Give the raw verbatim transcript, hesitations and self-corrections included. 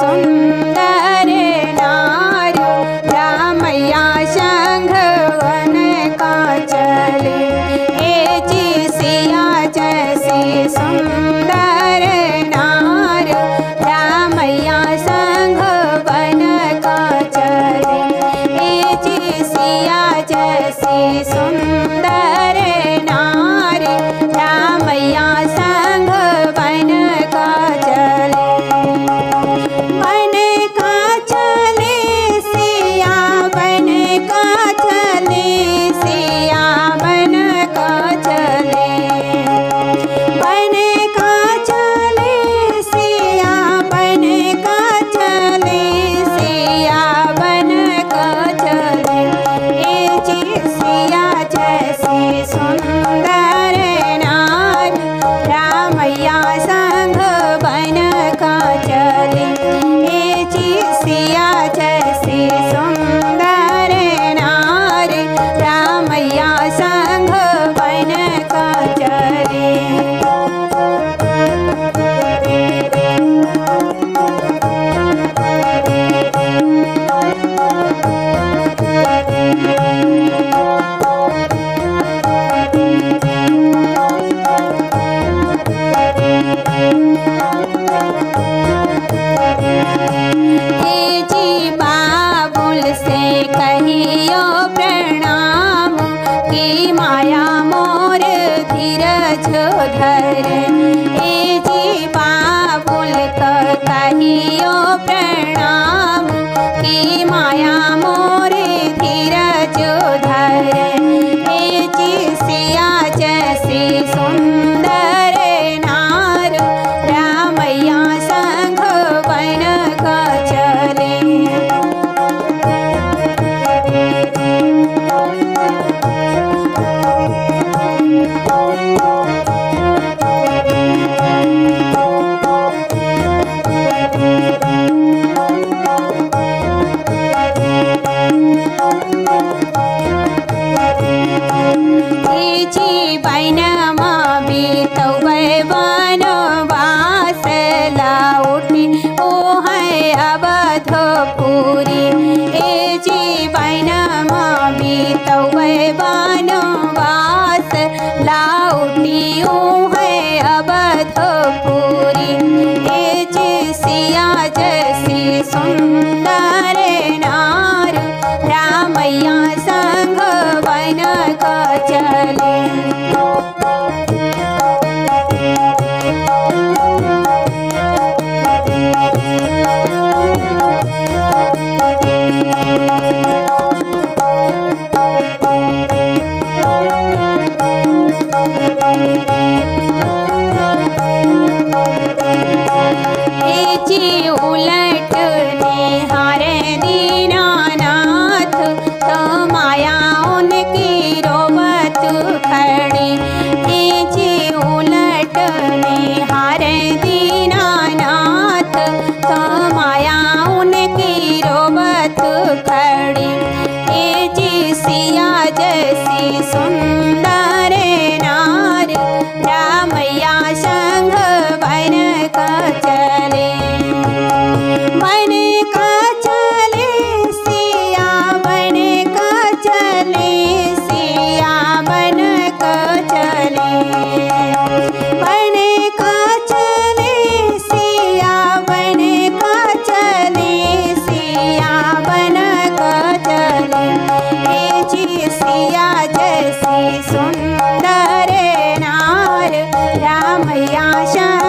सुंदर नार रामैया संग वन का चले। ए जी सिया जैसी सुंदर नार रामैया संग वन का चले। ए जी सिया जैसी सुंदर नार रामैया संग वन का चले। वन का चले सिया वन का चले सिया वन का चले। वन का चले सिया वन का चले सिया वन का चले। ए जी सिया जैसी सुंदर नार रामैया संग वन का चले। ए जी सिया जैसी सुंदर नार रामैया संग वन का चले। ए जी बाबुल से कहियो प्रणाम कि माया मोर धीरज धरे। ए जी बाबुल का कहियो प्रणाम कि माया मोर धीरज धरे। ए जी सिया जैसी सुंदर नार रामैया संग वन का चले। ए जी बैनमा बीतौबै वनवास लाउटी ओ है अवधपुरी। ए जी बैनमा बीतौबै वनवास लाउटी ओ है अवधपुरी। ए जी सिया जैसी सुंदर नार रामैया संग वन का चले। ए जी उलट निहारे दीनानाथ तो माया उनकी रोवत खड़ी। ए जी उलट निहारे दीनानाथ तो माया उनकी रोवत खड़ी। ए जी सिया जैसी सुंदर नार रामैया संग वन का चले। वन का चले सिया वन का चले सिया वन का चले। वन का चले सिया वन का चले सिया वन का चले। ए जी सिया जैसी सुंदर नार रामैया